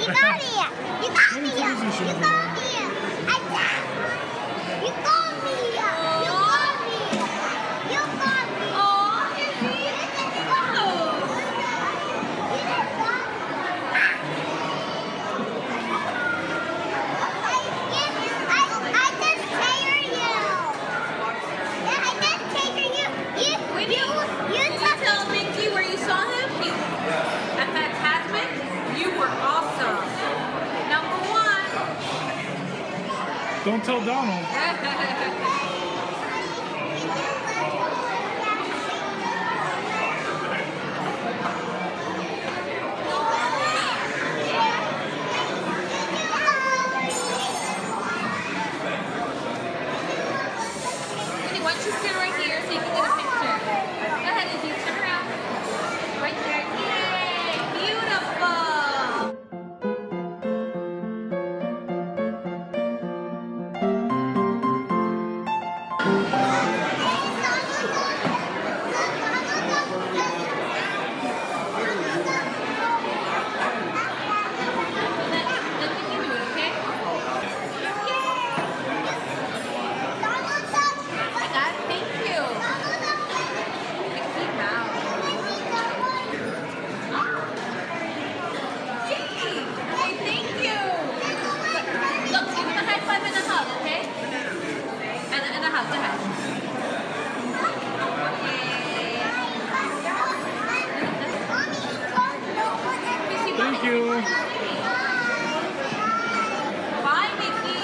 got me! You got me! You got me! I got you! You got me! You got me! You got me! Oh, you did? Don't tell Donald. Why don't you sit right here so you can get a picture? Go ahead, Izzy, turn around. Right there. Yay! Beautiful! Thank you. Bye, Mickey.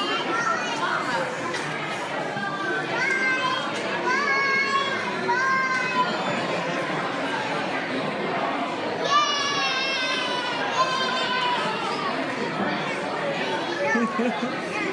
Yeah!